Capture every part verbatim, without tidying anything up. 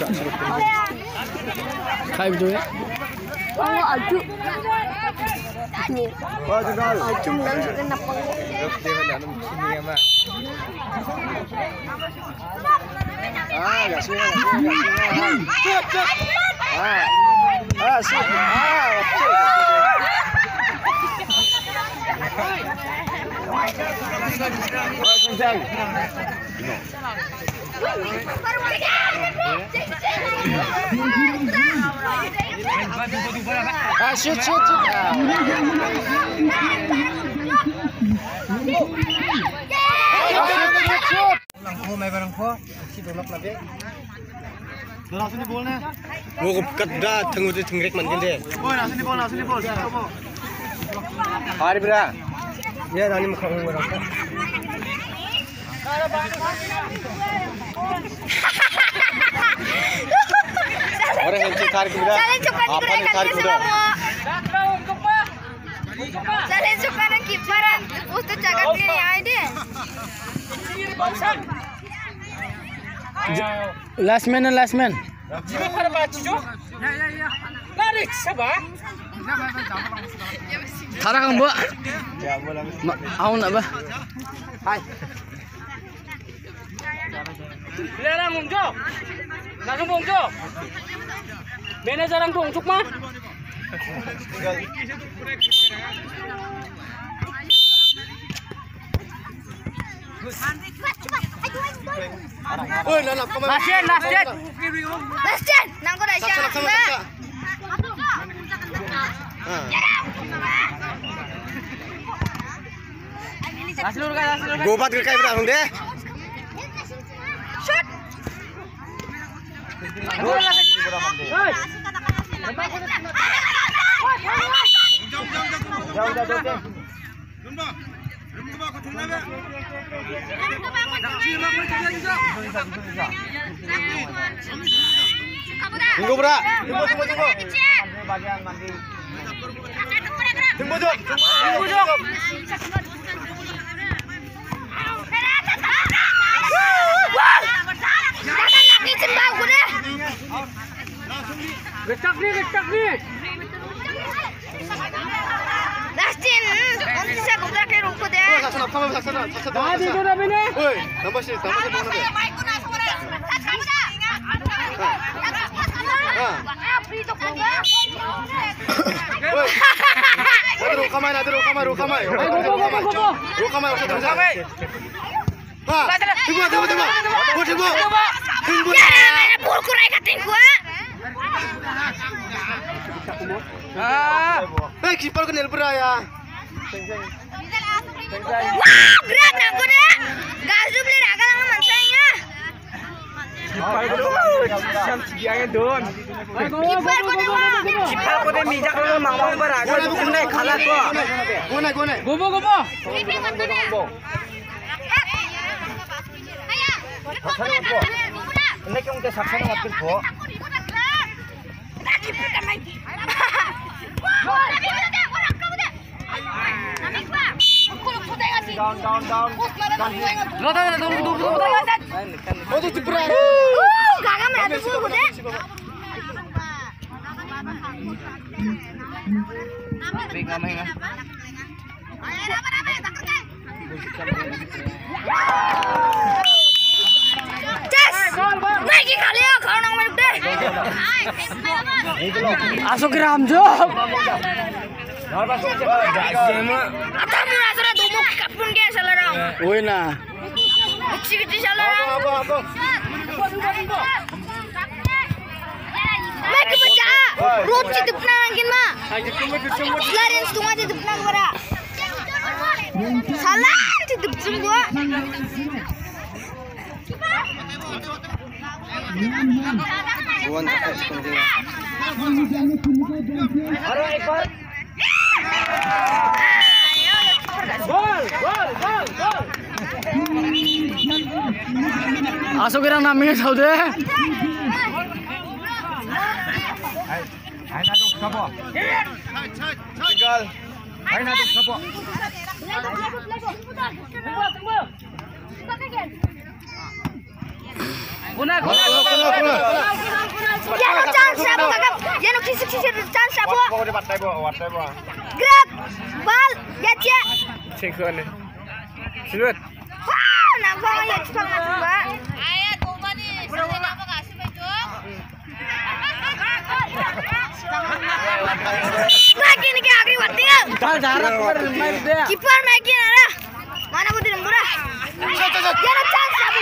Khai betul ya? Oh, aju. Aju dan sudah napang. Ah, gak sih, gak sih, ah, ah, sih, ah, oh, kencang. Ah, shoot, shoot, shoot. Langsung di bolnya. Mau kedah tenggu tengrek mungkin deh. Oh, langsung di bol, langsung di bol. Hari berapa? Ya, nanti mau kamu berapa? Orang yang cari kuda. Apa nih cari kuda? Saya suka nak kiparan. Ustaz jaga diri aja. Last man, last man. Thara kang bu. Aku nak ba? Hai. Larang mungjo. Larang mungjo. Bena jarang tungcuk mah. Oi, nak nak kemana? Last last Last jen, nang ko dah siya. Sama sama. Aslur ka, aslur ka. Gobat ke kayak berapa deh? Shoot. Jauh jauh jauh. Tunggu bra, tunggu tunggu tunggu. Bagian mandi. Tunggu jom, tunggu jom. Jangan lagi sembang ku deh. Gecak ni, gecak ni. Last jen, nanti saya kuda ke ruko deh. Oi, saksana, kamu saksana, saksana. Ah, di mana bini? Oi, tambah sih, tambah sih mana deh? Oi. Ada rukamai, ada rukamai, rukamai. Rukamai, rukamai, rukamai. Ha, tunggu, tunggu, tunggu. Tunggu, tunggu. Tunggu. Ya, mana pul kurai kating gua. Ah, eh, kiper kan elbra ya. Wah, berat nak ku deh. Gazu beli raga lang naman saya. Siam cigiangnya don. Kiper ku deh wah. Kita ko deh mijak lo mangmang beraga. Tunai kalah ko. Guna, guna. Gobo, gobo. Kiper ku deh. Ini kung ke saksana makin ko. Down, down, down. Lo dah dah tunggu tunggu tunggu. Oh, itu berat. Uh, gagal mana tu pul ku deh. Pegang main ah. Lagi kali ya kau nang main deh. Asok ramjo. Atau murah sana tuh kapun ke salarang. Oi na. Kecil-kecil salarang. Apa, apa? Lagi baca. Road citi pernah angin mah. Selarin setengah citi pernah gua. Salah citi pernah gua. Bukan tak seperti ini. Gol, gol, gol, gol. Asok irang namanya tahu deh. Ay nadok sabo. Tinggal. Ay nadok sabo. Guna, guna, Guna, guna, guna. Ya no chance sabo kakak. Ya no kisi kisi chance sabo. Bawa di partai bawa, partai bawa. Gerak. Bal. Ya cia. Cekon nih. Silut. Wah, nampak ya cepat coba. Ayo, coba nih. Apa kasih baju? Makin ke agri watinggal. Jangan jarak bermain dia. Kiper makin ada. Mana aku tidak murah. Ya no chance sabo.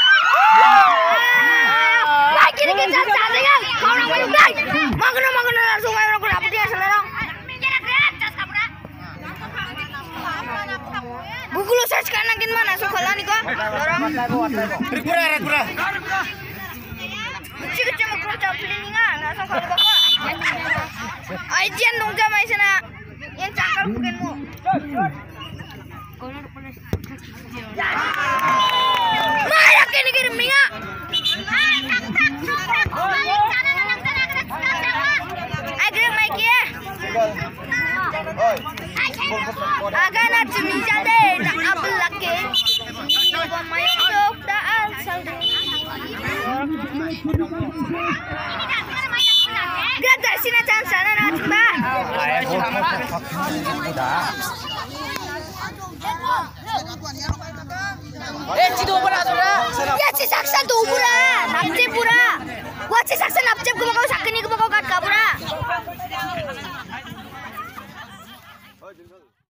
Makin ke chance ada kan. Kau nak main udah. Makan makan langsung main aku dapat dia selarang. Google search kanan kin mana so khala ni ko dorong Rekura, rekura. kecil kecil makro cap linga na so khala ko ai jian dong ja mai sana yang cakar bukan mu mara kini kirim minga agak mai kia agak nak cumi jade tak apa lagi pemain sok tak asal gak dari sini jangan sana nak coba Eh, cido pernah sudah. ya si saksa tu pura napce pura wah si saksa napce kuma kau